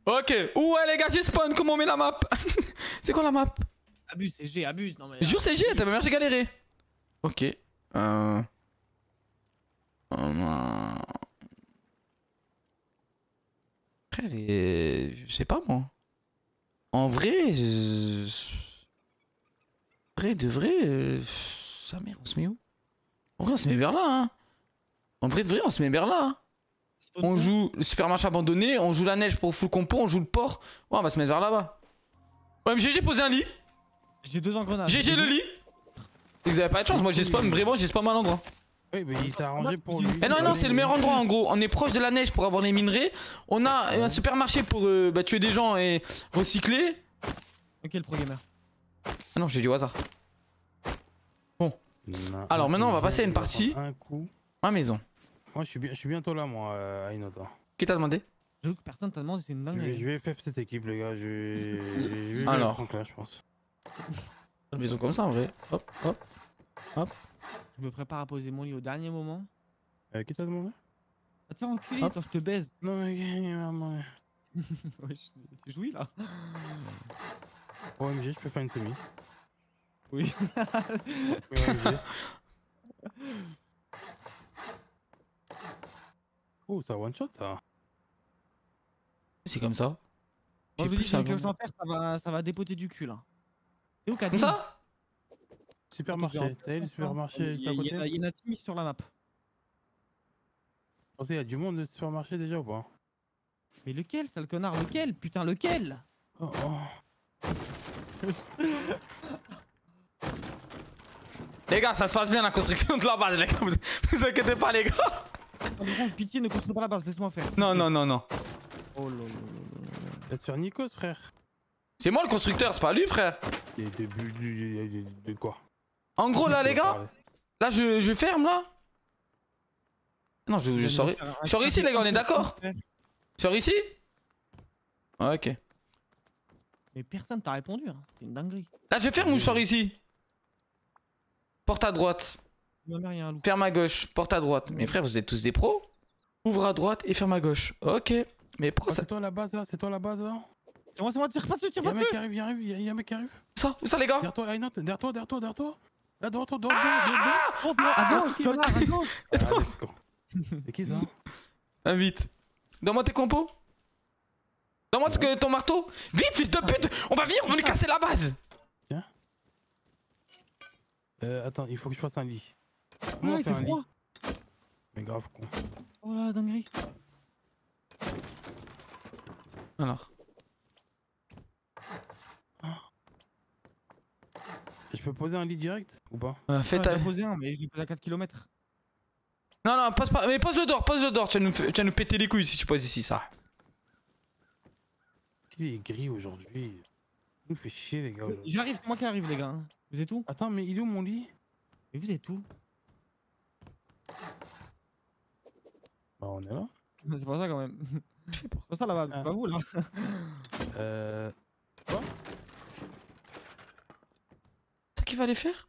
Ok. Ouais, les gars, j'ai spawn. Comment on met la map? C'est quoi la map? Abuse, c'est G, abuse. Non, mais. Jure, c'est G. T'as même j'ai galéré. Ok. Frère, je sais pas moi. En vrai, vrai de vrai, sa mère, on se met où? En vrai, on se met vers là, hein. En vrai de vrai, on se met vers là, hein. On joue le supermarché abandonné, on joue la neige pour full compo, on joue le port. Ouais, on va se mettre vers là-bas. Ouais, MG, j'ai posé un lit. J'ai 2 engrenages. GG le lit. Vous avez pas de chance, moi j'ai spawn, vraiment j'ai spawn à l'endroit. Oui, mais il s'est arrangé pour lui. Eh non, non, c'est le meilleur endroit en gros. On est proche de la neige pour avoir les minerais. On a un supermarché pour tuer des gens et recycler. Ok, le pro gamer. Ah non, j'ai dit au hasard. Bon. Non, Alors maintenant, on va passer à une il va partie. prendre un coup. Ma maison. Moi, je suis bientôt là, moi, à Inota. Qui t'a demandé? J'avoue que personne t'a demandé, c'est une dinguerie. Je vais FF cette équipe, les gars. Je vais Alors. Franklin, je pense. Une maison comme ça en vrai. Hop, hop, hop. Je me prépare à poser mon lit au dernier moment. Qui t'a demandé? Va te faire enculer Hop. quand je te baise. Non, mais maman. Ouais, tu jouis là? OMG, je peux faire une semi. Oui. OMG. Oh, ça one shot ça. C'est comme ça. Quand je J'ai dis plus que ça. je dois faire, ça va dépoter du cul là. C'est où Comme Kadim? ça? Supermarché. T'as vu le supermarché juste à côté? Il y en a Timmy sur la map. Pensez, il y a du monde de supermarché déjà ou pas? Mais lequel, sale connard? Lequel? Putain, lequel? Oh, oh. Les gars, ça se passe bien la construction de la base, les gars. Vous inquiétez pas, les gars. Pitié, ne construis pas la base, laisse-moi faire. Non, non, non, non. Oh là là. Laisse faire Nikos, frère. C'est moi le constructeur, c'est pas lui, frère. Et de quoi? En gros, là, Tu les vas gars, parler. là, je ferme, là. Non, je sors. Je sors ici, les gars, on est d'accord? Je sors ici? Ouais, ok. Mais personne t'a répondu, hein. C'est une dinguerie. Là, je ferme ou je sors ici? Porte à droite. Ma mère, il y a un loup. Ferme à gauche. Porte à droite. Mes frères, vous êtes tous des pros? Ouvre à droite et ferme à gauche. Ok. Mais pourquoi Ah, ça. c'est toi la base là? C'est toi la base là? C'est moi, tire pas dessus, tire Y'a pas un mec dessus. qui arrive, y'a un mec qui arrive. Où ça, les gars? Derrière toi, là, derrière toi. Là, devant toi, À gauche, connard, à gauche. C'est qui ça? Invite. Donne-moi tes compos. Donne-moi ton marteau. Vite, fils de pute. On va venir, on va lui casser la base. Tiens. Attends, il faut que je fasse un lit. Ah, Comment on il fait fait un lit? froid. Mais grave con. Oh la dinguerie. Alors. Je peux poser un lit direct ou pas? Fais J'en ta. ai posé un, mais je l'ai posé à 4 km. Non, non, pose pas. Mais pose-le dehors, pose-le dehors. Tu vas nous péter les couilles si tu poses ici, ça. Il est gris aujourd'hui. Il nous fait chier, les gars. aujourd'hui. J'arrive, c'est moi qui arrive, les gars. Hein. Vous êtes où? Attends, mais il est où mon lit? Mais vous êtes où? Bah, on est là. C'est pas ça quand même. C'est pas ça là-bas, c'est pas vous là. Quoi? C'est ça qu'il va les faire?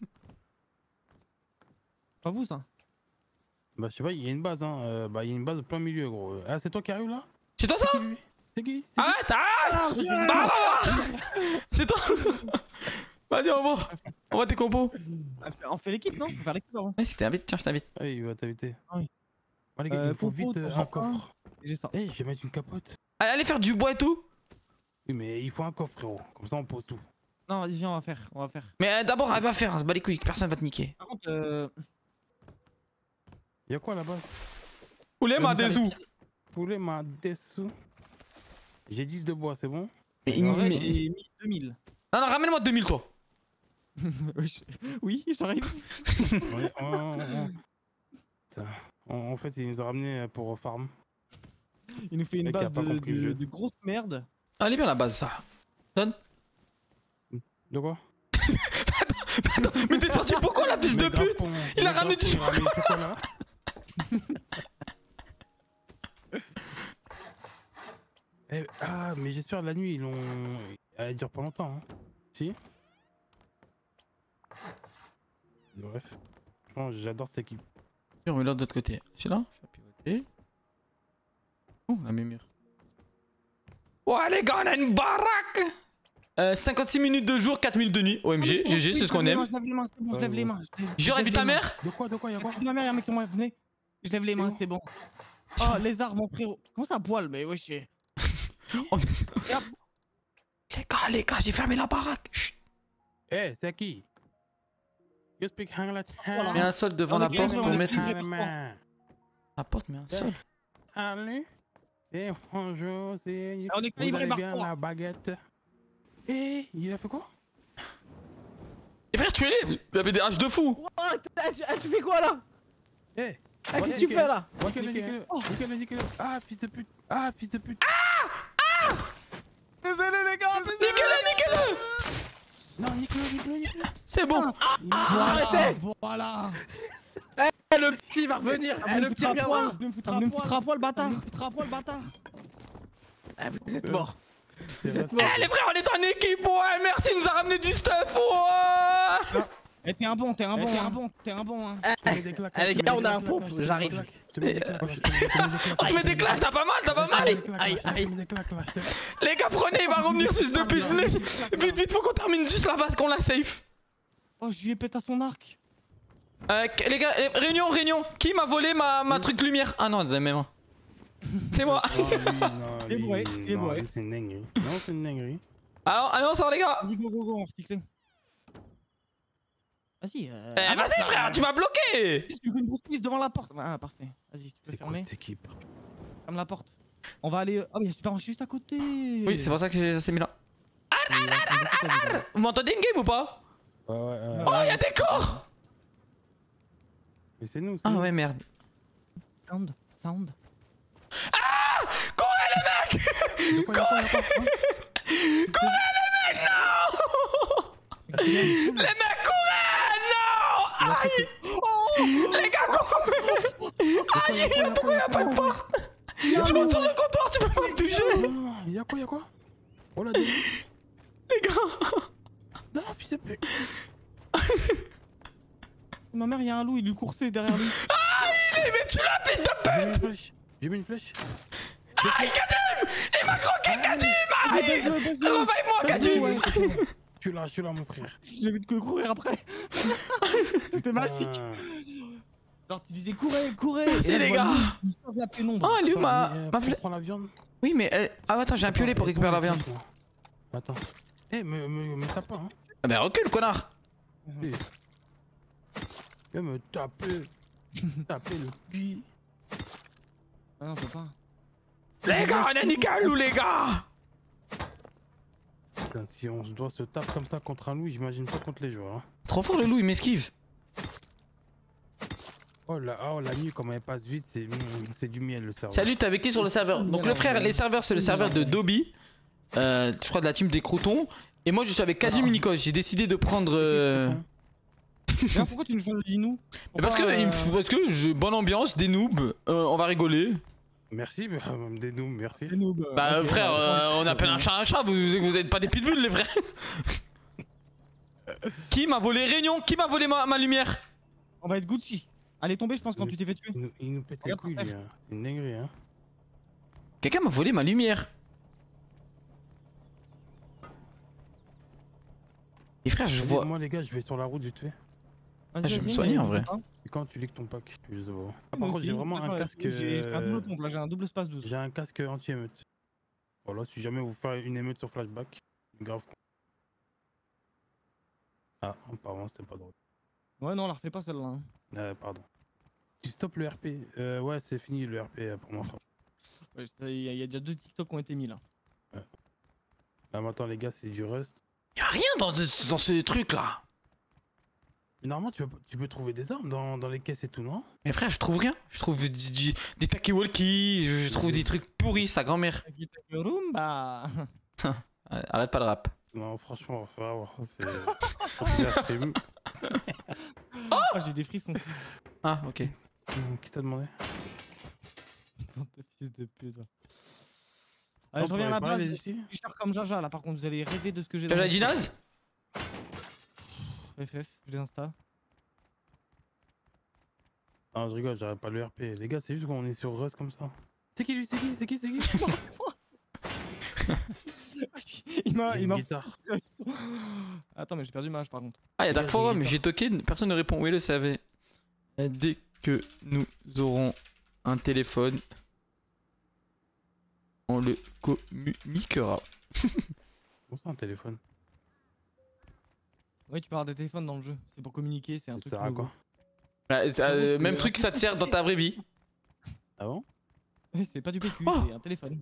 Pas vous ça. Bah, je sais pas, il y a une base, hein. Bah, il y a une base au plein milieu, gros. Ah, c'est toi qui arrive là? C'est toi ça? C'est qui? Arrête, arrête! Bah, c'est toi! Vas-y, on voit tes compos. On fait l'équipe, non? On peut faire l'équipe avant. Ouais, si t'invites, tiens, je t'invite. Ah, il va t'inviter. Ah oui. Bon, les gars, il me faut Popo, vite t'en un as coffre. J'ai ça. Eh, je vais mettre une capote. Allez faire du bois et tout. Oui, mais il faut un coffre, frérot. Comme ça, on pose tout. Non, vas-y, viens, on va faire. Mais d'abord, elle va faire, on se bat les couilles, que personne va te niquer. Par contre, Y'a quoi là-bas? Poulet m'a des sous. Poulet m'a des sous. J'ai 10 de bois, c'est bon? Mais en vrai, mais- j'ai mis 2000. Non, non, ramène-moi 2000 toi. Oui, j'arrive. Ouais, Putain. En fait, il nous a ramené pour farm. Il nous fait une Mec, il a base pas compris le jeu. de grosse merde. Ah, elle est bien la base, ça. Donne. De quoi? Attends, mais t'es sorti pourquoi la fils de pute? Il a ramené du chocolat. Ah, mais j'espère la nuit, ils l'ont. Elle dure pas longtemps, hein. Si? Bref. Franchement, j'adore cette équipe. On met l'autre de l'autre côté. Celui-là, je vais pivoter. Oh, la même mur. Ouais les gars, on a une baraque. 56 minutes de jour, 4 minutes de nuit. OMG, GG, c'est ce qu'on aime. Je lève les mains, c'est bon, je lève les mains. J'aurais vu ta mère. De quoi, y'a quoi? Ma mère, y'a un mec qui m'a venez. Je lève les mains, c'est bon. Oh, les armes, mon frérot. Comment ça à poil, mais wesh. Les gars, j'ai fermé la baraque. Chut. Eh, c'est qui? You speak English? Mets un sol devant la porte pour mettre Ah, la porte, mets un sol. allez. C'est bonjour, c'est... On est Vous calibré allez par bien quoi? la baguette? Eh, il a fait quoi? Et frère, tuez-les. Vous avez des haches de fou. Oh, tu fais quoi là? Eh, Qu'est-ce que tu fais là? Niquez-le. Ah, fils de pute. Désolé, les gars, Niquez-le. Non, nique-le. C'est bon. Arrêtez! Voilà. Eh, le petit va revenir! Eh, le petit reviendra! Vous me foutre à poil, bâtard. Vous me foutre à poil, bâtard. Eh, vous êtes morts! C'est Vous êtes vrai. morts! Eh les frères, on est en équipe. Ouais, merci, il nous a ramené du stuff. Ouais. Eh, t'es un bon, hein. Eh, les gars, on a un pompe, j'arrive! Je te mets des claques. Oh, tu mets des claques, t'as pas mal. Aïe. Les gars, prenez, il va revenir, fils de pute. Vite, faut qu'on termine juste la base, qu'on la safe. Oh, je lui ai pété à son arc. Les gars, réunion. Qui m'a volé ma truc lumière? Ah non, de la même. C'est moi. Il est bourré, il est bourré. Non, c'est une dinguerie. Non, c'est une dinguerie. Alors, allez, on sort, les gars. Vas-y, go, on va recycler. Vas-y. Vas-y, frère, tu m'as bloqué. Tu fais une grosse piste devant la porte. Ah, parfait. Vas-y, tu peux C'est quoi fermer. cette équipe? Ferme la porte. On va aller. Ah, mais il y a super marché juste à côté. Oui, c'est pour ça que ça s'est mis là. Vous m'entendez une game ou pas? Ouais. Oh, y'a des corps. Mais c'est nous, c'est Ah nous. ouais, merde. Sound. Courez, les mecs. De quoi, Courez, les mecs, non. Les mecs, courez. Non. Aïe. Les gars, courez. Aïe, pourquoi y'a pas de porte? Je monte sur le comptoir, tu peux pas me toucher. Non, y'a quoi? Oh la dingue. Les gars. Non, fils de pute. Ma mère, il y a un loup, il lui coursait derrière lui. Mais tu l'as, fils de pute. J'ai mis une flèche. Aïe, Kadim. Il m'a croqué, Kadim. Aïe. Revive-moi, Kadim. Je suis là, mon frère. J'ai vu que courir après. C'était magique. Ah. Genre, tu disais courez. Merci, Et les elle gars. voit lui, il sort de la pénombre. Oh, elle est où ma On flèche? prend la viande. Oui, mais ah, attends, j'ai un piolet pour récupérer la viande. Attends. Eh, me tape pas, hein. Ah, bah, recule, connard. Eh. Viens me taper. Taper le cul. Ah non, je peux pas. Les gars, on a niqué un loup, les gars. Putain, si on doit se taper comme ça contre un loup, j'imagine pas contre les joueurs. Hein. Trop fort le loup, il m'esquive. Oh la nuit, comme elle passe vite, c'est du miel le serveur. Salut, t'es avec qui sur le serveur? Donc le frère, les serveurs, c'est le serveur de Dobby. Je crois de la team des Croutons. Et moi, je suis avec Kadim Nikos. J'ai décidé de prendre. Viens, pourquoi tu nous choisis nous? Parce que bonne ambiance, des noobs, on va rigoler. Merci, des noobs, merci. Bah Ok, frère, on appelle un chat, vous êtes pas des pitbulls les frères. Qui m'a volé Réunion? Qui m'a volé ma lumière? On va être Gucci. Allez tomber, je pense, quand tu t'es fait tuer. Il nous pète les couilles, lui. Hein. C'est une dinguerie, hein. Quelqu'un m'a volé ma lumière. Et frère, je vois. Moi, les gars, je vais sur la route vite fait. Vas-y, je vais me vas-y, soigner, en vas-y, vrai. vas-y. Et quand tu lis ton pack, je les vois. Moi Par contre, aussi. j'ai vraiment un Attends, casque. J'ai un double pompe là, j'ai un double space 12. J'ai un casque anti-émeute. Voilà, si jamais vous faites une émeute sur flashback, grave. Ah, apparemment, c'était pas drôle. Ouais, non, on la refait pas celle-là. Hein. Pardon. Tu stoppes le RP. Ouais, c'est fini le RP pour moi. Ouais, il y a déjà 2 TikTok qui ont été mis là. Là, maintenant, les gars, c'est du Rust. Y'a rien dans ce truc là. Mais normalement, tu peux trouver des armes dans les caisses et tout, non? Mais frère, je trouve rien. Je trouve des talkie-walkie, je trouve des trucs pourris, sa grand-mère. Rumba. Arrête pas le rap. Non, franchement, on va voir. C'est la stream. Oh, j'ai des frissons. Ah, ok. Qui t'a demandé? Fils de pute. Allez, je reviens à la base. Je suis cher comme Jaja là, par contre, vous allez rêver de ce que j'ai. Jaja Ginaz? FF, je l'insta. Ah, je rigole, j'arrête pas le RP. Les gars, c'est juste qu'on est sur Rust comme ça. C'est qui lui? C'est qui? Il m'a. J'ai une guitare. Attends, mais j'ai perdu ma hache par contre. Ah, y'a Dark Forum, guitare. j'ai toqué, personne ne répond. Oui, le savait. Dès que nous aurons un téléphone, on le communiquera. Où ça un téléphone? Ouais, tu parles des téléphones dans le jeu. C'est pour communiquer, c'est un Ça truc. sert à nouveau. quoi? Même truc, ça te sert dans ta vraie vie. Ah bon? Ouais, c'est pas du PQ, Oh c'est un téléphone.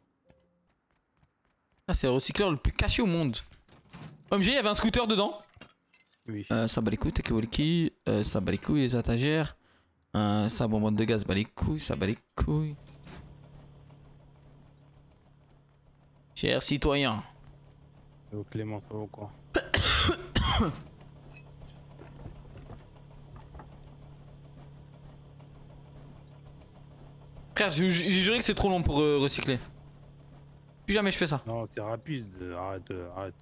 Ah, c'est le recycleur le plus caché au monde. OMG, il y avait un scooter dedans. Oui. Ça bat les couilles, take walkie, ça bat les couilles, les étagères. Ça bonbonne de gaz, bat les couilles, ça bat les couilles. Cher citoyen. Oh, Clément, ça va quoi? Frère, j'ai juré que c'est trop long pour recycler. Plus jamais je fais ça. Non, c'est rapide. Arrête, arrête.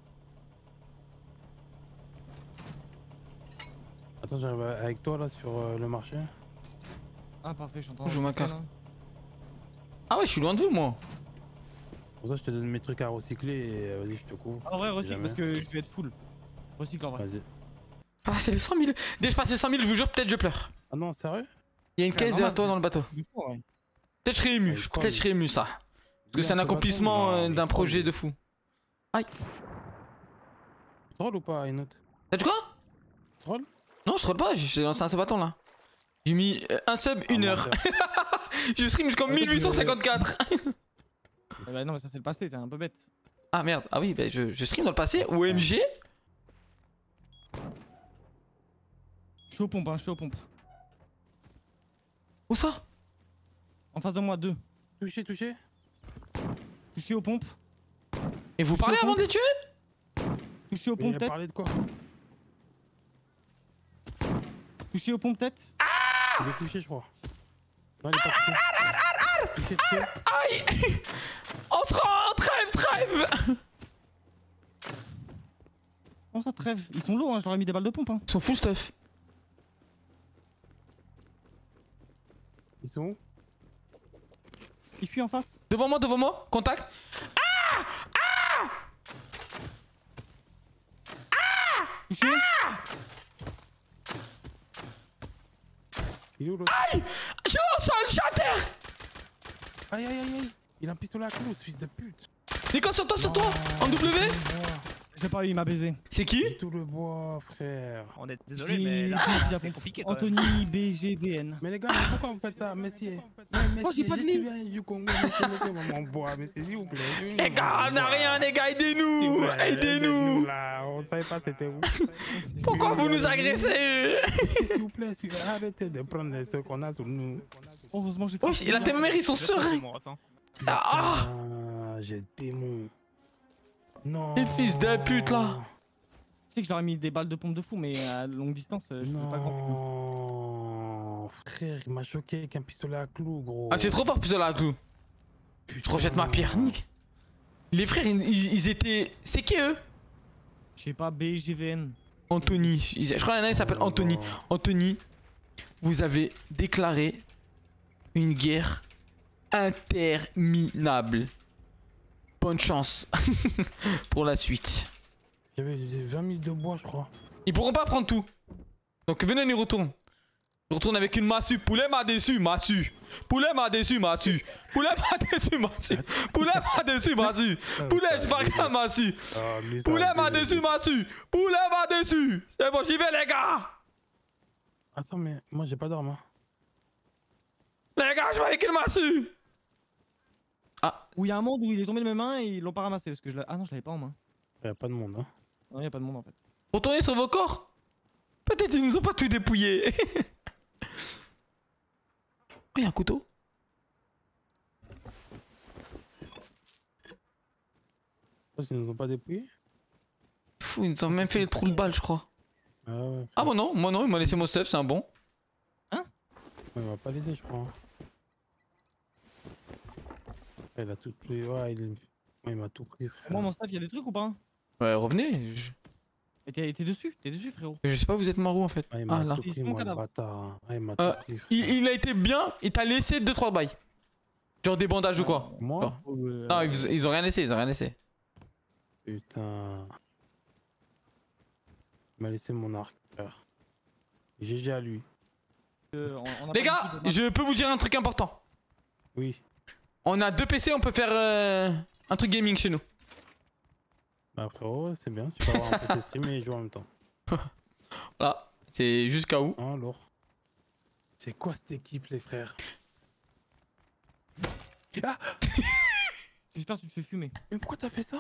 Attends, j'arrive avec toi là sur le marché. Ah, parfait, je suis en train Je joue ma recycler, carte. là. Ah ouais, je suis loin de vous, moi. Pour ça, je te donne mes trucs à recycler et vas-y, je te couvre. En vrai, recycle jamais. parce que je vais être full. Recycle en vrai. Vas-y. Ah, c'est les 100 000. Dès que je passe les 100 000, je vous jure, peut-être je pleure. Ah non, sérieux? Il y a une caisse derrière toi dans le bateau. Du coup, ouais. Peut-être je serais ému, Ouais, je crois, peut-être je serais ému ça. Parce que c'est un accomplissement d'un projet de fou. Aïe. Tu trolls ou pas, une autre? T'as dit quoi? Tu trolls? Non, je troll pas, j'ai lancé un sub bâton là. J'ai mis un sub, une heure. Je stream jusqu'en 1854. Bah non, mais ça c'est le passé, t'es un peu bête. Ah merde, ah oui, bah je stream dans le passé. OMG. Je suis aux pompes, hein, je suis aux pompes. Où ça? En face de moi, 2. Touché, touché. Je suis aux pompes. Et vous Je suis parlez au avant fond. de les tuer? Je suis aux Mais il pompes a tête. parlé de quoi? Je suis aux pompes tête. Il est touché, je crois. Non, il est pas touché. Touché, touché. Aïe. On se rend, trêve. Oh ça trêve. Ils sont lourds, hein, je leur ai mis des balles de pompe. Hein. Ils sont full stuff. Ils sont où? Ils fuient en face. Devant moi, contact. Touché. Il est où l'autre? Aïe. Je suis au sol, je suis à terre. Aïe, aïe, aïe, aïe. Il a un pistolet à clous, ce fils de pute. Nico, sur toi, en W. J'ai pas eu, il m'a baisé. C'est qui? Tout le bois, frère. On est désolé, J'ai- mais là, j'ai- c'est compliqué quand même. Anthony BGVN. Mais les gars, pourquoi vous faites ça, Messi? Moi, j'ai pas de je lit. viens du Congo, Messi, mettez-moi mon bois, mais s'il vous plaît. Les gars, on a rien, les gars, aidez-nous. Aidez-nous. Là, on savait pas c'était où. Pourquoi vous nous agressez? S'il vous plaît, arrêtez de prendre ce qu'on a sur nous. Heureusement, j'ai Wesh, la TMR, ils sont sereins. Ah, Ah, j'ai le démon. Non. les fils de pute là. Tu sais que je leur ai mis des balles de pompe de fou, mais à longue distance, je fais pas grand Non, frère, il m'a choqué avec un pistolet à clous, gros. Ah, c'est trop fort, plus là, clou. Je rejette ma pierre, nique. Les frères, ils étaient. C'est qui eux? Je sais pas, BGVN. Anthony. Je crois qu'il y en a un qui s'appelle Anthony. Anthony, vous avez déclaré une guerre interminable. Bonne chance pour la suite. J'avais 20 000 de bois, je crois. Ils pourront pas prendre tout. Donc venez, on y retourne. On retourne avec une massue. Poulet m'a déçu, massue. Poulet m'a déçu, massue. Poulet m'a déçu, massue. Poulet m'a déçu, massue. Poulet, je parle à massue. Poulet m'a déçu, massue. Poulet m'a déçu. C'est bon, j'y vais, les gars. Attends, mais moi j'ai pas d'arme. Hein. Les gars, je vais avec une massue. Ah, Où il y a un monde où il est tombé de mes mains et ils l'ont pas ramassé parce que je l'ai. Ah non, je l'avais pas en main. Y a pas de monde, hein. Non, y a pas de monde en fait. retournez sur vos corps. Peut-être ils nous ont pas tout dépouillé. Oh, y a un couteau. Parce qu'ils nous ont pas dépouillés. Fou, ils nous ont même fait le trou de balle, je crois. Ah ouais. Ah bon, non, moi non, il m'a laissé mon stuff, c'est un bon. Il m'a pas laissé, je crois. Il a tout pris. Ouais, il m'a tout pris, frère. Moi, mon staff, y a des trucs ou pas? Ouais, revenez. Et t'es dessus, frérot. Je sais pas, vous êtes mort où en fait. Ah, il Ah m'a là. tout Ils pris, sont moi, le cadavres. bâtard. Ah, il m'a Euh, tout pris, frère. Il a été bien, il t'a laissé 2-3 bails. Genre des bandages ou quoi? Moi? Non, ils ont rien laissé, ils ont rien laissé. Putain. Il m'a laissé mon arc, frère. GG à lui. Les gars, je peux vous dire un truc important. Oui. On a 2 PC, on peut faire un truc gaming chez nous. Bah frérot, c'est bien, tu peux avoir un PC stream et jouer en même temps. Voilà, c'est jusqu'à où? Hein, lourd. C'est quoi cette équipe, les frères? Ah J'espère que tu te fais fumer. Mais pourquoi t'as fait ça?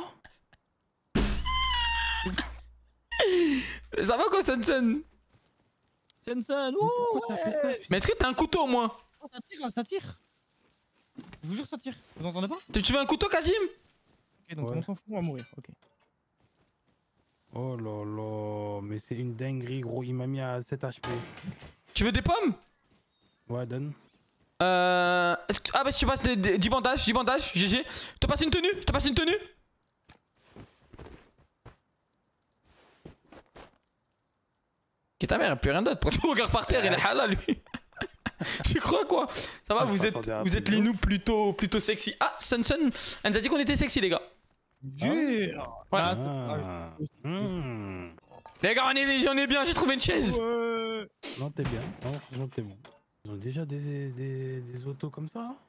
Ça va quoi, Sensen? Sensen, Mais pourquoi t'as fait ça? Mais est-ce que t'as un couteau au moins? Oh, ça tire là, ça tire. Je vous jure, ça tire. Vous entendez pas? Tu veux un couteau, Kadim? Ok, donc Ouais. on s'en fout, on va mourir. Ok. Oh là là, mais c'est une dinguerie, gros. Il m'a mis à 7 HP. Tu veux des pommes? Ouais, donne. Ah bah si tu passes 10 bandages, GG. Je te passe une tenue, Ok, ta mère, elle a plus rien d'autre. Pourquoi tu regardes par terre, il est halal lui. Tu crois quoi? Ça va, vous êtes les noobs plutôt sexy. Ah, Sunsun, elle nous a dit qu'on était sexy les gars. Dur. Ouais. Ah. Les gars, on est bien, j'ai trouvé une chaise. Ouais. Non, t'es bien. Non, franchement, t'es bon. Ils ont déjà des autos comme ça, hein?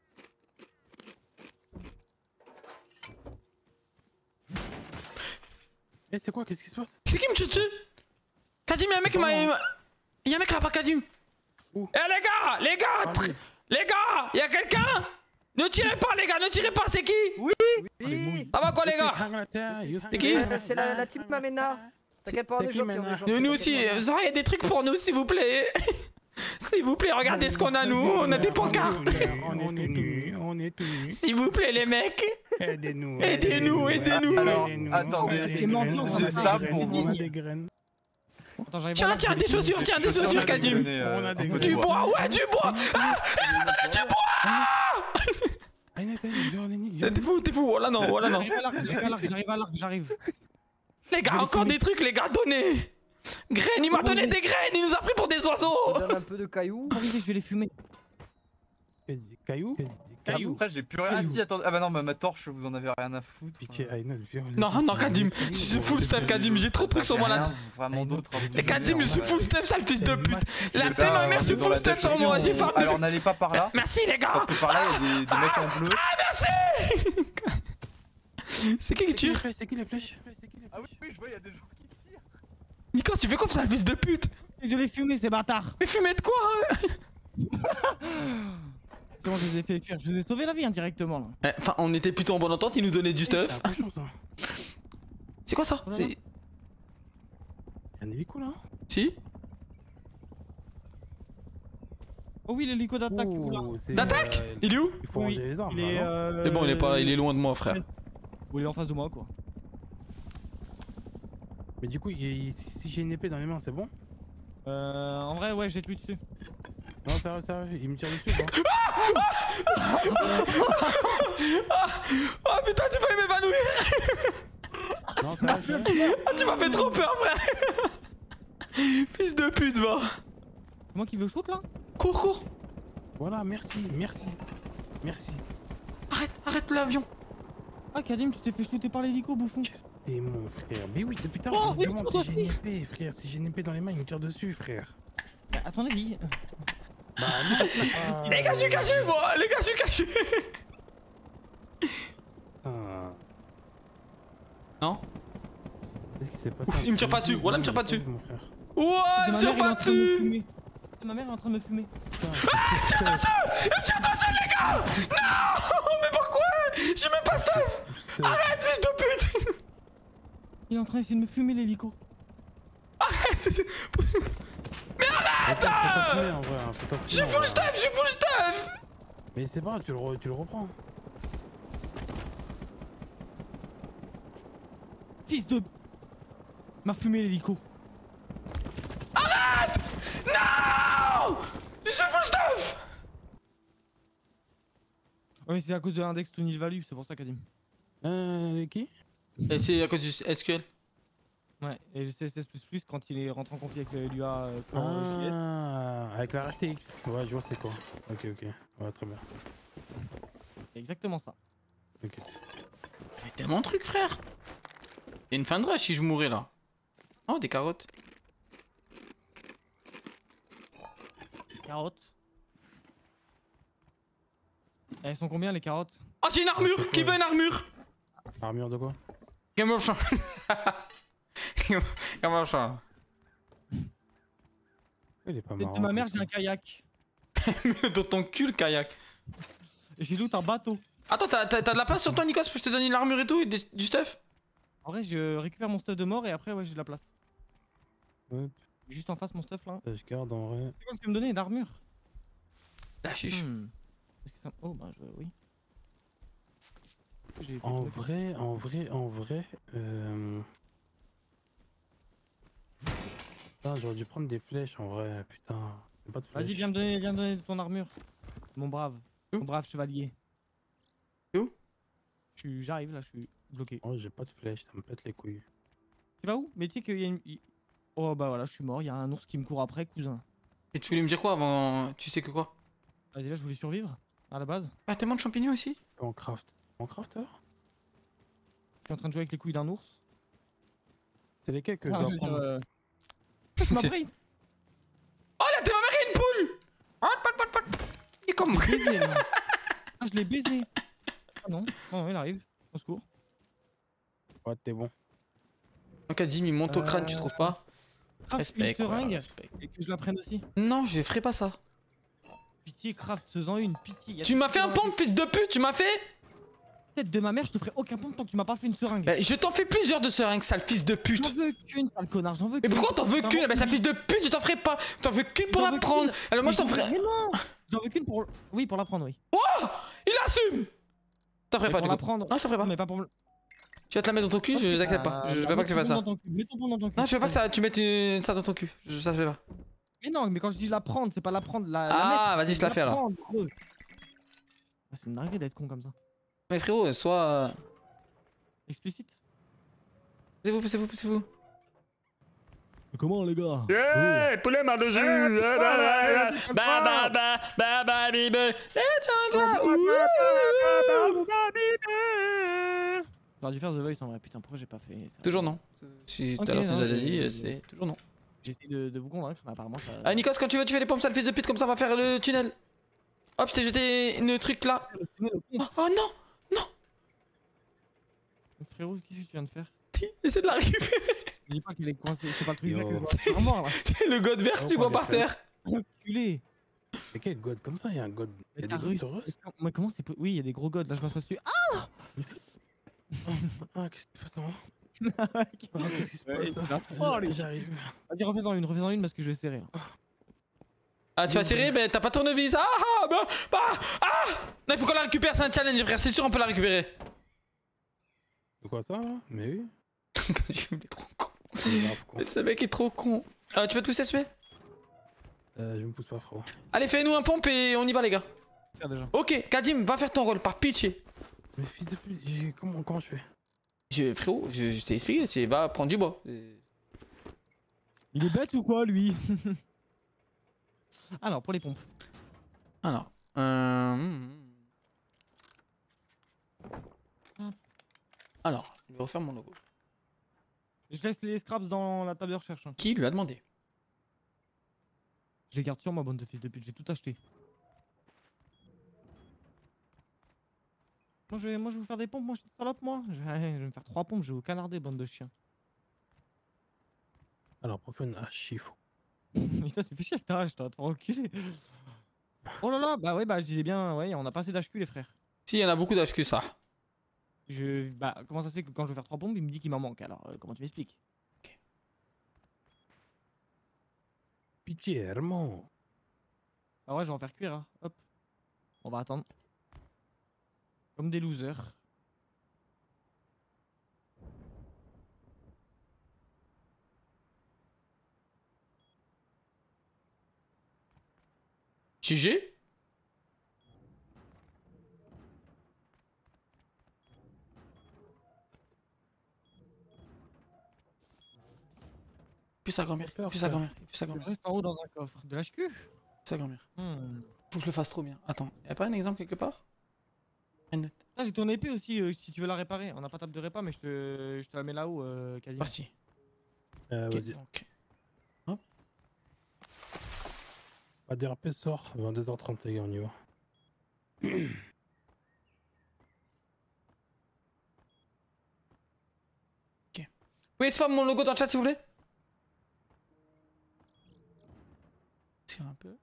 Eh, c'est quoi? Qu'est-ce qui se passe? C'est qui me tue dessus? Kadim, y'a un mec qui m'a. Y'a un mec là-bas, Kadim. Où? Eh les gars, les gars, y'a quelqu'un? Ne tirez pas les gars, ne tirez pas, c'est qui? Oui. Ça va quoi les gars? C'est qui? C'est la team Mamena. T'inquiète pas, on est gentils. Nous aussi, il y a des trucs pour nous s'il vous plaît. S'il vous plaît, regardez ce qu'on a nous, on a des pancartes. On est tout nus. S'il vous plaît les mecs. Aidez-nous. Aidez-nous. Alors, attendez, j'ai ça pour On vous. a des graines. Attends, j'arrive Tiens, des chaussures, Kadim. On a des Du bois, ouais, du bois. Ah, du bois. T'es fou, voilà non. J'arrive à l'arc. Les gars, encore des trucs, les gars, donnez. Graines, il m'a donné des graines, il nous a pris pour des On oiseaux. donne un peu de cailloux. Arrêtez, je vais les fumer. Caillou? Après, j'ai plus rien. Ah si, attendez. Ah bah non, ma torche, vous en avez rien à foutre. Piqué Aynol, viens. Non, Kadim, je suis full stuff, Kadim, j'ai trop de trucs sur moi là. Vraiment d'autres. Et Kadim, je suis full stuff, sale fils de pute. La tête, ma mère, je suis full stuff sur moi, j'ai faim. Alors, n'allez pas par là. Merci les gars. Parce que par là, il y a des mecs en bleu. Ah, merci. C'est qui tire? C'est qui les flèches? Ah oui, je vois, il y a des gens qui tirent. Nikos, tu fais quoi, sale fils de pute? Je l'ai fumé, ces bâtards. Mais fumer de quoi? C'est bon, je les ai fait fuir. Je vous ai sauvé la vie indirectement là. Enfin, on était plutôt en bonne entente, il nous donnait du stuff. C'est quoi ça? C'est. Y'a un hélico là? Si? Oh oui, l'hélico d'attaque. Oula. D'attaque? Il est où? Il faut ranger les armes. Il est, là, non C'est bon, il est loin de moi, frère. Il est en face de moi quoi. Mais du coup, si j'ai une épée dans les mains, c'est bon? En vrai, ouais, j'ai tué dessus. Non, sérieux, il me tire dessus. Oh putain, j'ai failli m'évanouir. Non, sérieux. Ah, tu m'as fait trop peur, frère. Fils de pute, va. C'est moi qui veux shoot là? Cours. Voilà, merci. Arrête l'avion. Ah, Kadim, tu t'es fait shooter par l'hélico, bouffon. T'es mon frère. Mais oui, depuis tard, Oh, je me mais demande toi si j'ai une épée, frère. Si j'ai une épée dans les mains, il me tire dessus, frère. À ton avis. Bah, non. Les gars, je suis caché, moi. Ah. Non? Qu'est-ce qui s'est passé? Ouf, il me tire pas dessus. Voilà, il me tire pas dessus. Mon frère. Ouah, il me tire pas dessus. Ma mère est en train de me fumer. Il me tire dessus, les gars. Non. Mais pourquoi? J'ai même pas stuff. Arrête, fils de pute. Il est en train d'essayer de me fumer l'hélico. Arrête. Mais arrête. J'ai full stuff. Mais c'est pas grave, tu le reprends. Fils de... M'a fumé l'hélico. Arrête. Non. J'ai full stuff. Ouais, c'est à cause de l'index to nil value, c'est pour ça, Kadim. Qui? Et c'est à cause du SQL. Ouais, et le CSS++, quand il est rentré en conflit avec l'UA Ah, avec la RTX. Ouais, je vois c'est quoi. Ok. Ouais, très bien. C'est exactement ça. Ok. Il y a tellement de trucs, frère. Il y a une fin de rush si je mourais là. Oh, des carottes. Carottes. Elles sont combien les carottes? Oh, j'ai une armure. Qui veut une armure? Armure de quoi? Game of Champ. Game of Champ. Il est pas Tête marrant. de ma mère, j'ai un kayak. Dans ton cul, le kayak. J'ai loot un bateau. Attends, t'as de la place sur toi, Nikos, pour que je te donne l'armure et tout, et du stuff? En vrai, je récupère mon stuff de mort et après, ouais, j'ai de la place. Hop, Juste en face, mon stuff là. je garde en vrai. C'est quoi que tu veux me donner? L'armure? La chiche. Est-ce que ça... Oh, bah, oui. J'ai fait En tout. vrai. Putain, j'aurais dû prendre des flèches en vrai, putain. J'ai pas de flèches. Vas-y, viens me donner ton armure. Mon brave. Où Mon brave chevalier. Où? J'arrive là, je suis bloqué. Oh, j'ai pas de flèches, ça me pète les couilles. Tu vas où? Mais tu sais qu'il y a une. Oh bah voilà, je suis mort, il y a un ours qui me court après, cousin. Et tu voulais me dire quoi avant? Tu sais que quoi? Ah, déjà, je voulais survivre, à la base. Ah, tellement de champignons ici? On craft. On craft alors? Je suis en train de jouer avec les couilles d'un ours. C'est lesquels que je Ah, dois je veux dire, prendre? Tu m'as pris. Oh là, t'es ma mère et une poule! Il est comme moi. Baisé, là. Ah, je l'ai baisé. Ah non, non, il arrive. Au secours. Ouais, t'es bon. Donc, Adim, il monte au crâne, tu trouves pas? Craft Respect, une quoi, seringue respect. et que je la prenne aussi. Non, je ferai pas ça. Pitié, craft, faisant une pitié. Y a Tu m'as fait un dans la pompe, fils de pute, tu m'as fait? tête de ma mère, je te ferai aucun pompe tant que tu m'as pas fait une seringue. Bah, je t'en fais plusieurs de seringues, sale fils de J'en pute. veux qu'une, sale connard, j'en veux Mais qu'une. pourquoi t'en veux qu'une? Bah, sale fils de pute, je t'en ferai pas. T'en veux qu'une pour J'en la veux prendre. qu'une. Alors moi, je t'en ferai. Mais non. J'en veux qu'une pour. Oui, pour la prendre, oui. Il assume! T'en ferai Mais pas, pour du la coup. prendre. Non, je t'en ferai Non, pas. mais pas pour. Tu vas te la mettre dans ton cul, je n'accepte pas. Je veux pas que tu fasses ça. Mets ton ton dans ton cul. Non, je veux pas que ça, tu mettes ça dans ton cul. Ça se fait pas. Mais non, mais quand je dis la prendre, c'est pas la prendre, la Ah, mettre, vas-y, c'est je te la fais, alors. prendre, gros. Ah, c'est une dinguerie d'être con comme ça. Mais frérot, soit. Explicite. Poussez-vous, poussez-vous, poussez-vous. Comment les gars? Yeah, poulet mar dessus. J'aurais dû faire The Voice en vrai, putain, pourquoi j'ai pas fait ça? Toujours non. Si tout Ok, à l'heure tu nous non, as dit, je- c'est toujours non. J'essaie de vous convaincre, mais apparemment ça. Ah, Nikos, quand tu veux, tu fais les pompes, sale fils de pute, comme ça on va faire le tunnel. Hop, je t'ai jeté une truc là. Oh non! Frérot, qu'est-ce que tu viens de faire? Essaie de la récupérer. Je dis pas qu'elle est coincée, c'est pas le truc Yo. là que je vois. C'est vraiment là. C'est le god vert que tu Oh, vois les par frères. terre. Enculé. Mais quel god? Comme ça, il y a un god. Il y a des T'as gods réussi- sur Rust? Mais comment c'est Oui, il y a des gros gods, là je m'assois dessus. Ah, qu'est-ce qui se passe? Ah, qu'est-ce qui se Ouais, passe? c'est la folie. J'arrive. Vas-y, refais-en une parce que je vais serrer. Là. Ah, tu vas serrer, mais t'as pas tournevis. Ah! Non, il faut qu'on la récupère, c'est un challenge, frère. C'est sûr, on peut la récupérer. C'est quoi ça là? Mais oui. Il est trop con. C'est grave, con. Ce mec est trop con. Tu peux te pousser, SP? Je me pousse pas, frérot. Allez, fais-nous un pompe et on y va, les gars. Faire déjà. Ok, Kadim, va faire ton rôle, par pitié. Mais fils de pute, comment je fais? Frérot, je t'ai expliqué, va prendre du bois. Il est bête ou quoi lui? Alors, pour les pompes. Alors, Alors, je vais refaire mon logo. Je laisse les scraps dans la table de recherche. Hein. Qui lui a demandé? Je les garde sur moi, bande de fils de pute, j'ai tout acheté. Moi je vais vous faire des pompes, moi je suis une salope moi. Je vais me faire 3 pompes, je vais vous canarder, bande de chiens. Alors, pour faire une hache chiffre. Putain, tu fais chier, putain, je t'aurais trop reculé. Oh là là, bah ouais, bah je disais bien, ouais, on a pas assez d'HQ les frères. Si, il y en a beaucoup d'HQ, ça. Bah, comment ça se fait que quand je veux faire 3 pompes, il me dit qu'il m'en manque alors, comment tu m'expliques? Pitié, Herman. Ah ouais, je vais en faire cuire, hein. Hop. On va attendre. Comme des losers. GG? Plus sa grand-mère, plus sa grand-mère, plus sa Je grand-mère, reste en haut dans un coffre. De l'HQ? plus sa grand-mère. Hmm. Faut que je le fasse trop bien. Attends, y'a pas un exemple quelque part? Là, j'ai ton épée aussi, si tu veux la réparer. On n'a pas table de répa, mais je te la mets là-haut, quasiment. Merci. Vas-y. Ok. Pas DRP sort, 22h30 les gars, on y va. Oui, spam mon logo dans le chat s'il vous plaît. Tire un peu.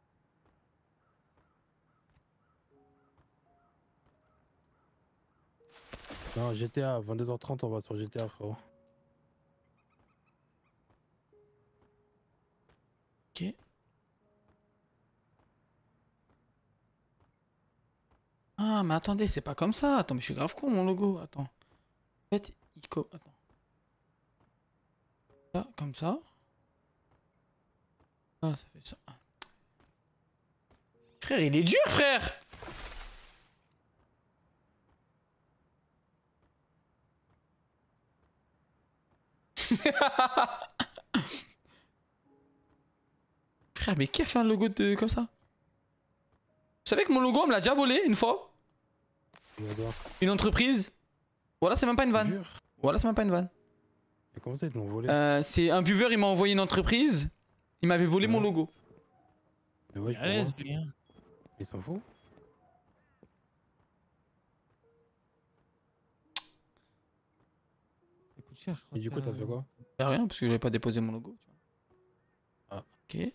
Non, GTA, 22h30, on va sur GTA, frérot. Ok. Ah, mais attendez, c'est pas comme ça. Attends, mais je suis grave con mon logo. Attends. En fait, Ico. Attends. Là, comme ça. Ah, ça fait ça. Frère, il est dur, frère! Frère, mais qui a fait un logo de comme ça? Vous savez que mon logo, on me l'a déjà volé une fois? Une entreprise. Voilà, c'est même pas une vanne. Voilà, c'est même pas une vanne. Et comment ça, ils te l'ont volé? C'est un viewer, il m'a envoyé une entreprise. Il m'avait volé mon logo. Mais ouais, je Allez, comprends. c'est bien. Il s'en fout. Ça coûte cher, je crois. Et du coup, t'as fait quoi? Y'a rien, parce que j'avais pas déposé mon logo. Tu vois. Ah. Ok.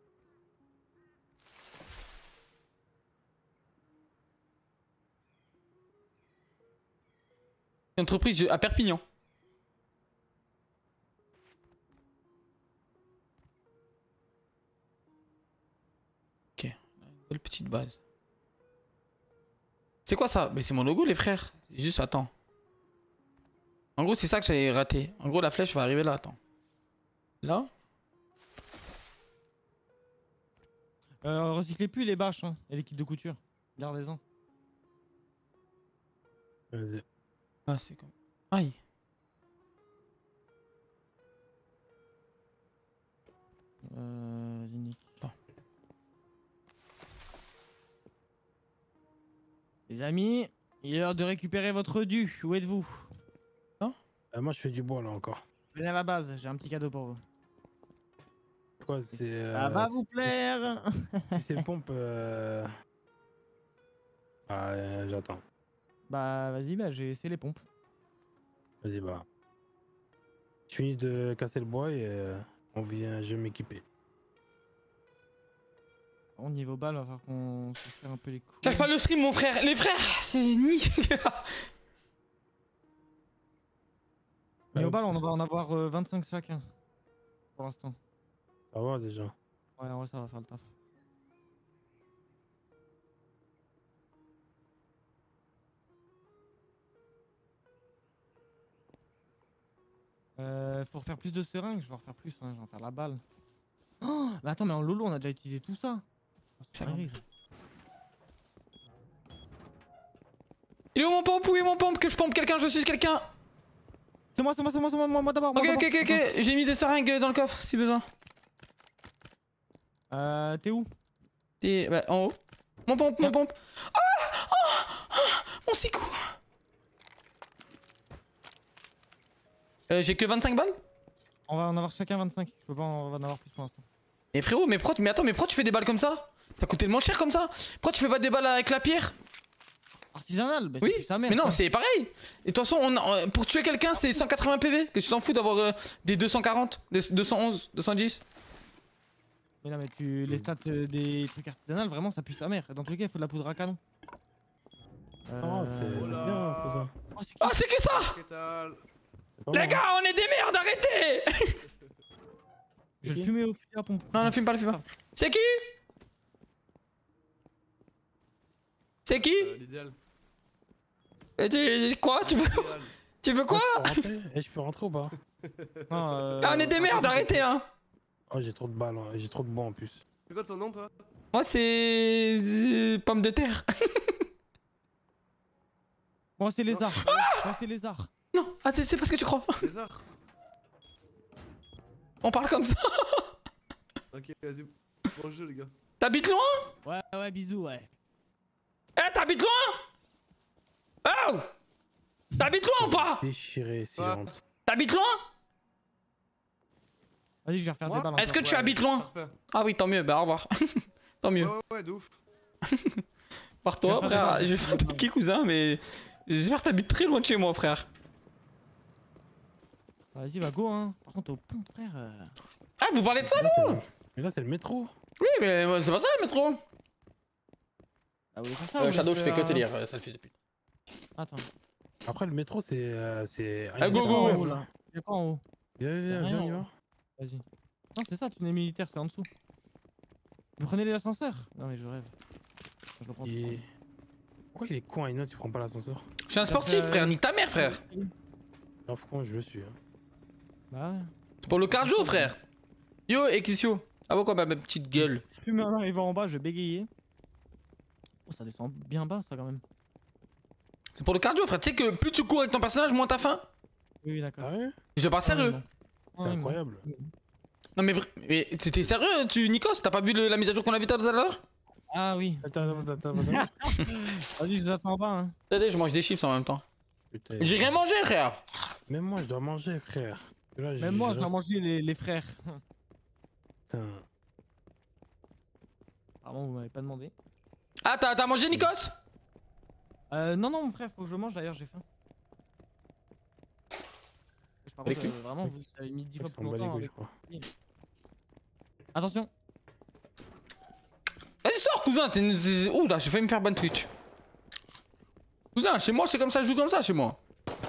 Entreprise à Perpignan. Ok, une belle petite base. C'est quoi ça? Mais c'est mon logo les frères. Juste attends. En gros c'est ça que j'avais raté. En gros la flèche va arriver là, attends. Là? Recyclez plus les bâches hein, et l'équipe de couture. Gardez-en. Vas-y. Ah c'est comme... Aïe. Vas-y Nick. Attends. Les amis, il est l'heure de récupérer votre dû. Où êtes-vous? Moi, je fais du bois là encore. Venez à la base, j'ai un petit cadeau pour vous. Quoi, c'est. Ça va vous plaire? Si c'est pompe. Ah, j'attends. Bah vas-y, bah j'ai essayé les pompes. Vas-y, bah. Je finis de casser le bois et on vient, je vais m'équiper. Au niveau balle, va falloir qu'on se serre un peu les coups. Cache pas le stream mon frère. Les frères, c'est ni... Niveau balle, on va en avoir 25 chacun. Pour l'instant. Ça va déjà. Ouais, en vrai, ça va faire le taf. Faut refaire plus de seringues, je vais en refaire plus, hein, je vais en faire la balle. Oh, mais attends, mais en Lolo, on a déjà utilisé tout ça. Ça dingue, va. ça. Il est où mon pompe? Où est mon pompe? Que je pompe quelqu'un, je suis quelqu'un. C'est moi d'abord. Ok, j'ai mis des seringues dans le coffre si besoin. T'es où? T'es bah, en haut. Mon pompe, mon pompe. Mon sicou. J'ai que 25 balles? On va en avoir chacun 25. Je peux pas en avoir plus pour l'instant. Mais frérot, mais attends, mais pourquoi tu fais des balles comme ça? Ça coûte tellement cher comme ça. Pourquoi tu fais pas des balles avec la pierre? Artisanal, bah Oui, c'est plus sa mère, mais non, ça. c'est pareil. Et de toute façon, pour tuer quelqu'un, c'est 180 PV. Que tu t'en fous d'avoir des 240, des 211, 210? Mais non, mais les stats des trucs artisanales, vraiment, ça pue sa mère. Dans tous les cas, il faut de la poudre à canon. Oh, c'est bien, cousin. Oh, c'est qui Ah, c'est qui ça? C'est pas Les mal, gars, on est des merdes, arrêtez. Je vais le fumer au fusil à pompe. Non, filme pas, le filme pas. C'est qui? C'est qui? L'idéal. Quoi? Tu veux quoi? Je peux rentrer ou pas? Non, Ah, on est des merdes, arrêtez hein. Oh, j'ai trop de balles, hein, et j'ai trop de bois en plus. C'est quoi ton nom, toi? Moi, c'est... pomme de terre. Moi, c'est lézard. Moi, c'est lézard. Non, attends, c'est pas ce que tu crois. César. On parle comme ça. Ok, vas-y. Bon jeu, les gars. T'habites loin? Ouais, bisous, ouais. Eh, t'habites loin? Oh! T'habites loin ou pas? Déchiré si Ouais. j'entre. T'habites loin? Vas-y, je vais refaire Moi des balles. Est-ce que encore. tu habites loin? Ah oui, tant mieux, bah au revoir. Tant mieux. Ouais, de ouf. Par toi, Je vais faire frère, des je vais faire balles. qui cousin, mais j'espère que t'habites très loin de chez moi, frère. Vas-y, bah go, hein. Par contre, au pont, frère. Ah, vous parlez de ça? Mais là, c'est le métro. Oui, mais c'est pas ça le métro. Ah, vous voulez faire ça ou Shadow, laisse, je fais que te lire, ça le fait de pute. Attends. Après, le métro, c'est. Ah, go, go. En haut, là. Il y a quoi en haut? Viens, viens, Rien, viens, on y va. Vas-y. Non, c'est ça, tunnel militaire, c'est en dessous. Vous prenez l'ascenseur? Non, mais je rêve. Je le prends. Et... Pourquoi il est con, Aino, tu prends pas l'ascenseur? Je suis un sportif, frère, nique ta mère, frère. Grave con, je le suis. Hein. Bah ouais. C'est pour le cardio, frère. Yo, Ekisio. Ah, pourquoi ma petite gueule? Plus en arrivant en bas, je vais bégayer. Oh, ça descend bien bas, ça, quand même. C'est pour le cardio, frère. Tu sais que plus tu cours avec ton personnage, moins t'as faim. Oui, oui, d'accord. Ah ouais? Je parle sérieux. C'est Ouais, incroyable. Non, mais t'es sérieux, tu, Nikos? T'as pas vu la mise à jour qu'on a vue tout à l'heure? Ah oui. Attends. Vas-y, je vous attends en bas, hein. Attendez, je mange des chips en même temps. Putain. J'ai rien mangé, frère. Même moi, je dois manger, frère. Là, Même moi, je dois reste- manger les frères. Putain. Pardon, vous m'avez pas demandé. Ah, t'as mangé, Nikos? Non, non, mon frère, faut que je mange d'ailleurs, j'ai faim. Par contre, vraiment, vous avez mis 10 fois Ils plus s'en bat les longtemps. couilles, je Avec... crois. Attention! Vas-y, sors, cousin. Ouh, là, j'ai failli me faire ban Twitch. Cousin, chez moi, c'est comme ça, je joue comme ça, chez moi.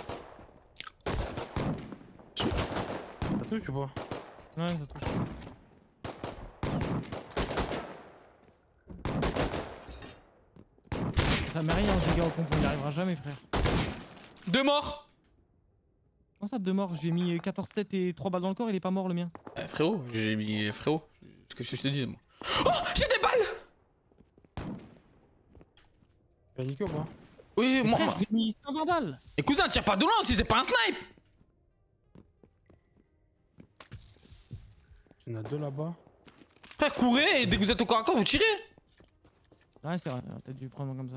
Ça touche ou pas? Ouais, ça touche. Ça met rien, ce gars au compte, on n'y arrivera jamais, frère. 2 morts. Comment ça, 2 morts? J'ai mis 14 têtes et 3 balles dans le corps, il est pas mort le mien. Frérot, j'ai mis frérot. Ce que je te dis, moi. Oh, j'ai des balles. Tu as niqué ou pas? Oui, moi. Frère, j'ai mis 120 balles! Et cousin, tire pas de loin si c'est pas un snipe. Tu en as 2 là-bas. Frère, courez et dès que vous êtes au corps à corps, vous tirez. Ouais, c'est vrai, t'as dû prendre comme ça.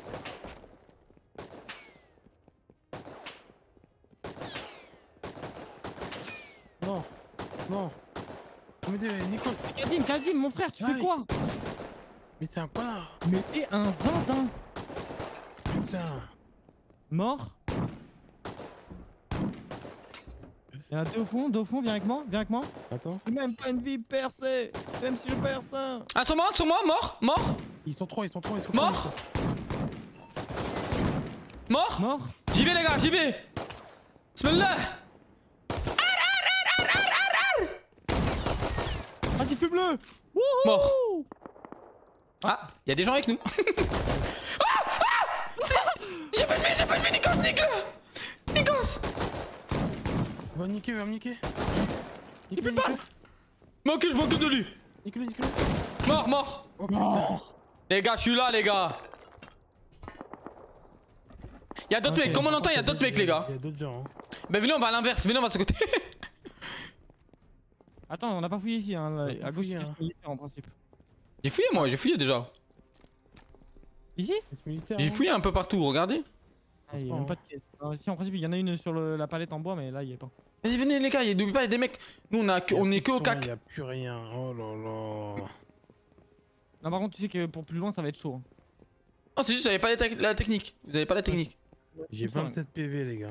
Non. Non. Mais Nico, Kadim, mon frère, tu fais Aïe. quoi? mais c'est un connard. Mais t'es un zinzin! Putain. Mort. Il y en a deux au fond, viens avec moi, Attends. J'ai même pas une vie percée, même si je perds ça. Ah, sur moi, mort, mort, Ils sont 3, Mort. mort. Mort. J'y vais, les gars, j'y vais. Bismillah. Ah, petit feu bleu. Mort. Ah, y'a des gens avec nous. J'ai pas de vie, Nikos, nique-le. Nikos. Va me niquer, Il plus de balles. Je manque de lui. Nique-le. Mort. Oh putain. Les gars, je suis là, les gars. Y'a d'autres mecs, comme on entend, y'a d'autres mecs, les gars. Il y a d'autres gens. Hein. Bah, venez, on va à l'inverse, venez, on va de ce côté. Attends, on n'a pas fouillé ici, hein. On a À pas gauche, fouillé, c'est hein. militaire en principe. J'ai fouillé, moi, j'ai fouillé déjà. Ici? C'est militaire. J'ai hein. fouillé un peu partout, regardez. Ah, il y a même pas de caisse. Si, en principe, il y en a une sur la palette en bois, mais là, il y a pas. Vas-y, venez, les gars, n'oubliez pas, y'a des mecs. Nous, on est que au Il cac. y a plus rien. Oh là là. Non, par contre, tu sais que pour plus loin, ça va être chaud. Hein. Non, c'est juste, j'avais pas la technique. Vous avez pas la technique. J'ai 27 PV, les gars.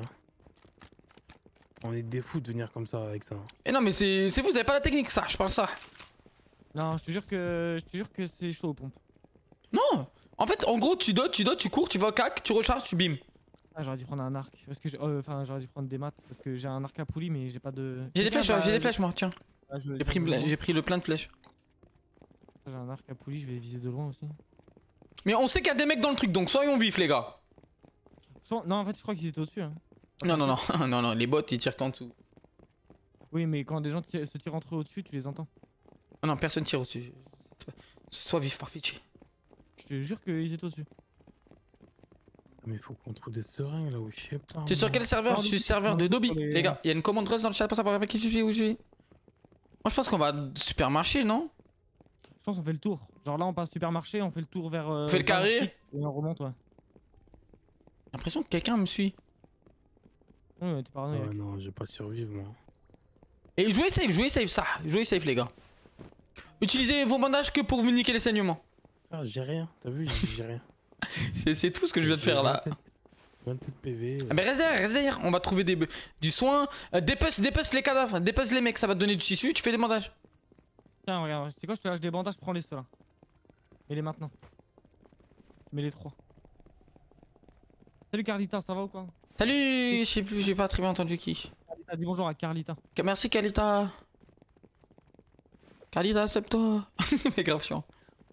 On est des fous de venir comme ça avec ça. Et non, mais c'est vous avez pas la technique, ça, je parle ça. Non, je te jure que c'est chaud aux pompes. Non. En fait, en gros, tu dotes, tu cours, tu vas au cac, tu recharges, tu bim. Ah, j'aurais dû prendre un arc. Parce que enfin, j'aurais dû prendre des maths. Parce que j'ai un arc à poulie, mais j'ai pas de. J'ai des flèches, Bah, j'ai des flèches, moi, tiens. ah, J'ai pris le plein de flèches. J'ai un arc à poulie, je vais viser de loin aussi. Mais on sait qu'il y a des mecs dans le truc, donc soyons vifs, les gars. Non, en fait, je crois qu'ils étaient au-dessus. Hein. Non, non, les bots, ils tirent qu'en dessous. Oui, mais quand des gens se tirent entre eux au-dessus, tu les entends. Ah non, personne tire au-dessus. Sois vif, par pitié. Je te jure qu'ils étaient au-dessus. Mais faut qu'on trouve des seringues là où je sais pas. Tu es sur quel serveur? Je suis serveur de Dobby. Les gars, il y a une commande rush dans le chat pour savoir avec qui je suis, où je suis. Moi, je pense qu'on va à supermarché, non? Je pense qu'on fait le tour. Genre là, on passe supermarché, on fait le tour vers. On fait le carré. Et on remonte, ouais. l'impression que quelqu'un me suit. Ouais, t'es paranoïaque. Oh non, je vais pas survivre moi. Et jouez safe ça. Jouez safe les gars. Utilisez vos bandages que pour vous niquer les saignements. Ah, j'ai rien, t'as vu, j'ai rien. C'est tout ce que je viens de faire là. 27 PV. Ah, mais reste derrière, on va trouver du soin. Dépece les cadavres, dépece les mecs, ça va te donner du tissu, tu fais des bandages. Tiens, regarde, c'est quoi, je te lâche des bandages, prends les ceux-là. Mets-les maintenant. Mets les 3. Salut Carlita, ça va ou quoi? Salut, je sais plus, j'ai pas très bien entendu qui. Carlita, dis bonjour à Carlita. Merci Carlita. Carlita, accepte-toi. Mais grave chiant.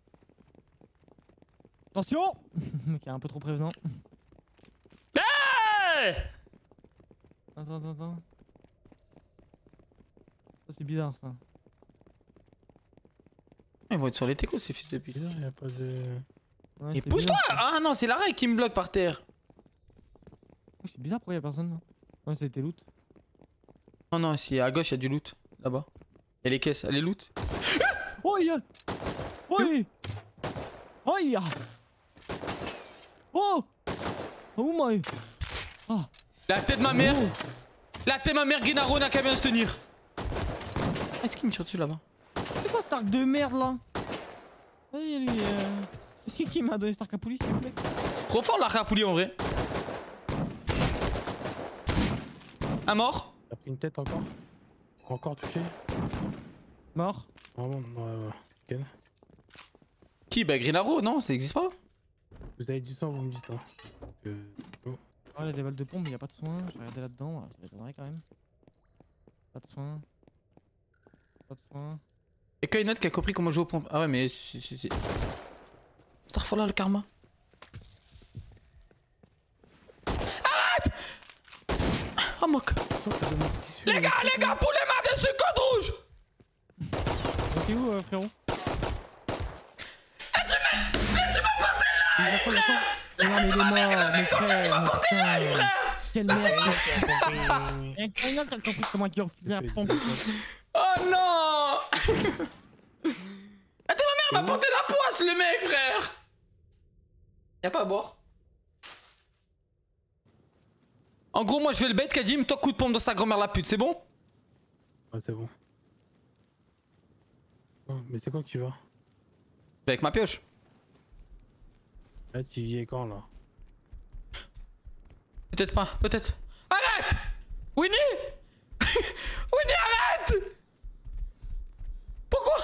Attention. Le mec est un peu trop prévenant. Hey Attends. Ça c'est bizarre ça. Ils vont être sur les techos ces fils de pute. Il y a pas de. Ouais, Mais c'est pousse-toi. bizarre, Ah non, c'est Lara qui me bloque par terre. ça. C'est bizarre, pourquoi y'a personne là? Ouais, ça a été loot. Oh non, si à gauche, il y a du loot. Là-bas. Il y a les caisses, elle est loot. Oh y'a. Oui. Oh y'a. Oh. Oh my. Ah. La tête de ma mère. La tête de ma mère, Gennaro n'a qu'à bien se tenir. Ah, est-ce qu'il me tire dessus là-bas? C'est quoi cet arc de merde là? Vas-y lui C'est qui m'a donné cet arc à poulie s'il vous plaît? Trop fort l'arc à poulie en vrai. Un mort. T'as pris une tête encore? Encore touché? Mort. Vraiment, ouais. Ken. Qui? Bah Gennaro, non, ça existe pas. Vous avez du sang, vous me dites. Hein. Oh. Oh, il y a des balles de pompe, mais y a pas de soin. Je vais regarder là-dedans, ça m'étonnerait quand même. Pas de soin. Pas de soin. Et qu'il y a une autre qui a compris comment jouer aux pompes. Ah ouais, mais c'est. Starfall là, le karma. Arrête! Oh moque. Les gars, poulet matin sur code rouge! T'es où frérot? Il a quoi? Non mais il est mort, mes frères, putain. Quelle merde. Y'a quelqu'un qui a compris comment il refusait la pompe. Oh non! Attends, ma mère m'a porté la poisse, le mec, frère! Y'a pas à boire. En gros, moi je vais le bait, Kadim, toi coup de pompe dans sa grand-mère la pute, c'est bon? Ouais, c'est bon. Oh, mais c'est quoi que tu vas? Avec ma pioche. Là, tu y es quand là? Peut-être pas, peut-être. Arrête! Winnie! Winnie, arrête! Pourquoi?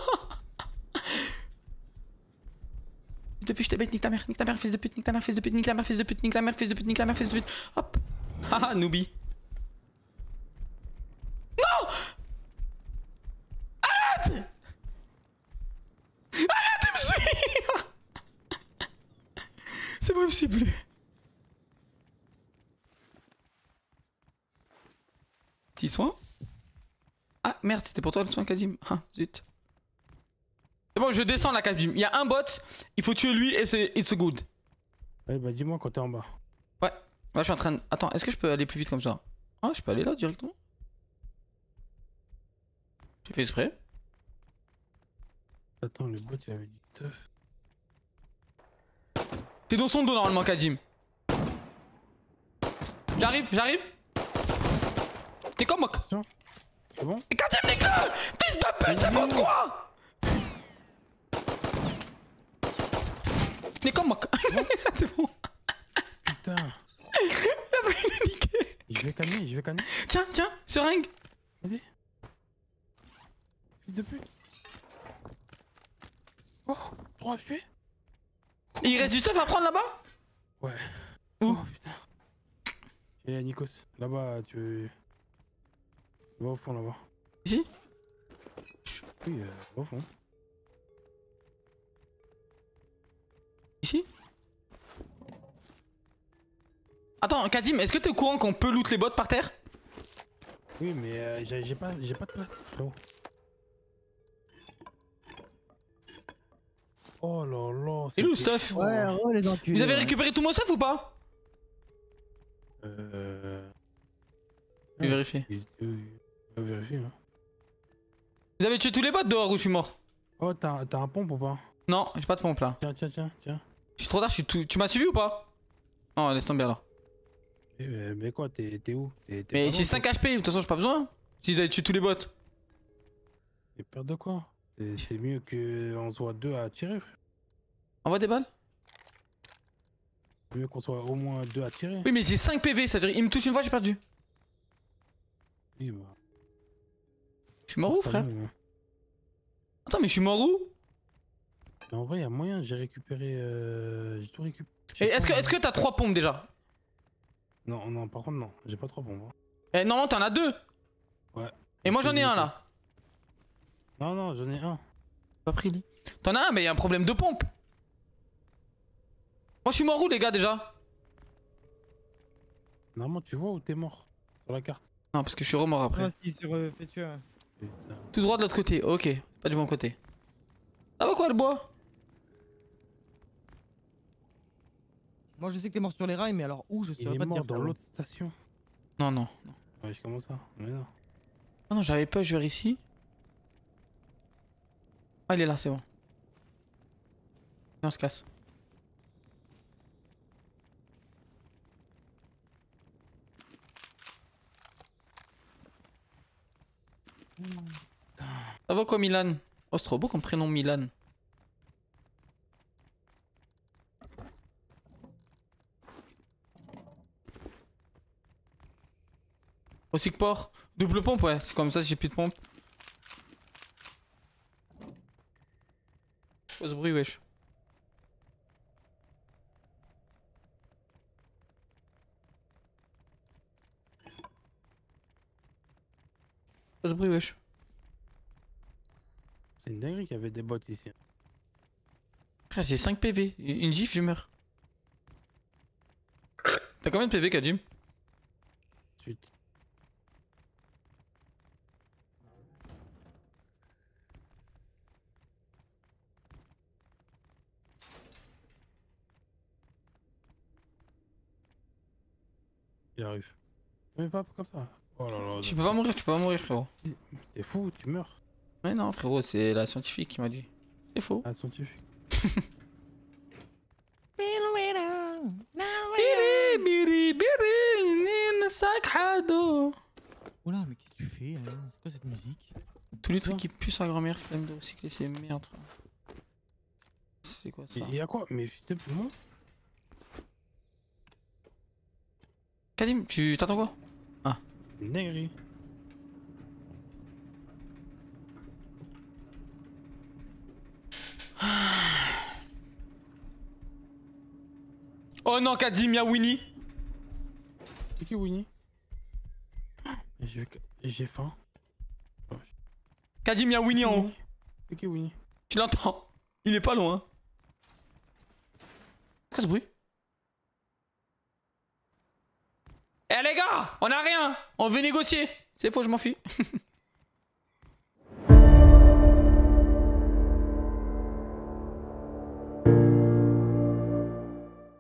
Depuis je t'ai bête, nique ta mère, fils de pute, nique ta mère, fils de pute, nique la mère, fils de pute, nique la mère, fils de pute, nique la mère, fils de pute. Hop! Haha, noobie. Non! Arrête! Arrête de me suivre! C'est bon, je me suis plus. Petit soin. Ah merde, c'était pour toi le soin, Kadim. Ah, zut. C'est bon, je descends là, Kadim. Il y a un bot, il faut tuer lui et c'est it's good. Ouais, bah dis-moi quand t'es en bas. Ouais, là je suis en train de. Attends, est-ce que je peux aller plus vite comme ça? Ah, je peux aller là directement? J'ai fait exprès. Attends, le bot il avait du teuf. T'es dans son dos normalement, Kadim. J'arrive. T'es comme moi. Attention. C'est bon? Et Kadim, nique-le! Fils de pute, c'est bon de quoi? T'es comme moi. C'est bon. Putain. Il a failli le niquer. Je vais calmer. Tiens, seringue. Vas-y. Fils de pute. Oh, 3 HP. Et il reste du stuff à prendre là-bas? Ouais. Où? Oh putain. Et Nikos, là-bas, tu vas au fond là-bas. Ici? Oui, au fond. Ici? Attends, Kadim, est-ce que t'es au courant qu'on peut loot les bots par terre? Oui, mais j'ai pas de place, frérot. Oh là là. Et où le c'était stuff? chaud, Ouais, hein. re les enculés. Vous avez récupéré tout mon stuff ou pas? Je vais vérifier. On va vérifier, hein. Vous avez tué tous les bots dehors où je suis mort? Oh, t'as un pompe ou pas? Non, j'ai pas de pompe là. Tiens. Je suis trop tard, je suis tout. Tu m'as suivi ou pas? Non, laisse tomber alors. Mais quoi, t'es où? Mais pas j'ai loin, 5 HP, de toute façon, j'ai pas besoin. Si vous avez tué tous les bots. T'as peur de quoi? C'est mieux qu'on soit deux à tirer, frère. Envoie des balles. C'est mieux qu'on soit au moins deux à tirer. Oui, mais j'ai 5 PV, ça veut dire il me touche une fois, j'ai perdu. Oui, bah. Je suis mort où, ça frère? va, mais- Attends, mais je suis mort où? Mais en vrai, y a moyen, j'ai récupéré. J'ai tout récupéré. Et est-ce que t'as 3 pompes déjà? Non, non, par contre, non, j'ai pas trop bon. Eh, non, t'en as 2. Ouais. Et moi, j'en ai un là. Non, non, j'en ai un. Pas pris, lui. T'en as un, mais y a un problème de pompe. Moi, je suis mort où, les gars, déjà? Normalement, tu vois où t'es mort sur la carte. Non, parce que je suis remort après. Ouais, s'il s'est refait tuer. Ouais. Putain. Tout droit de l'autre côté, ok. Pas du bon côté. Ça va quoi, le bois? Moi, je sais que t'es mort sur les rails, mais alors où je Il saurais est pas te mort dire. dans frérot. l'autre station. Non, non. Non, Ouais, je commence ça. Mais non. ah non, j'avais pas, je vais ici. Ah, il est là, c'est bon. Et on se casse. Ça va quoi, Milan? Oh, c'est trop beau comme prénom, Milan. Aussi que port. Double pompe, ouais. C'est comme ça si j'ai plus de pompe. Quoi ce bruit, wesh? Quoi ce bruit, wesh? C'est une dinguerie qu'il y avait des bots ici. Frère, j'ai 5 PV. Une gifle, je meurs. T'as combien de PV, Kajim? Ensuite. Il arrive. Mais pas comme ça. Oh là là. Tu peux pas mourir, tu peux pas mourir, frérot. T'es fou, tu meurs. Mais non, frérot, c'est la scientifique qui m'a dit. C'est faux. Ah, scientifique. Biri, biri, biri, nin, sac hado. Oula, mais qu'est-ce que tu fais hein? C'est quoi cette musique? Tous les trucs qui puent sa grand-mère, flemme de recycler, c'est merde. frère. C'est quoi ça? Il y a quoi? Mais simplement. Kadim, tu t'attends quoi? Une dinguerie. Oh non, Kadim, y'a Winnie. C'est qui Winnie? J'ai faim. Kadim, y'a Winnie en haut. C'est qui Winnie? Tu l'entends? Il est pas loin. Qu'est-ce que ce bruit? Eh les gars, on a rien. On veut négocier. C'est faux, je m'enfuis.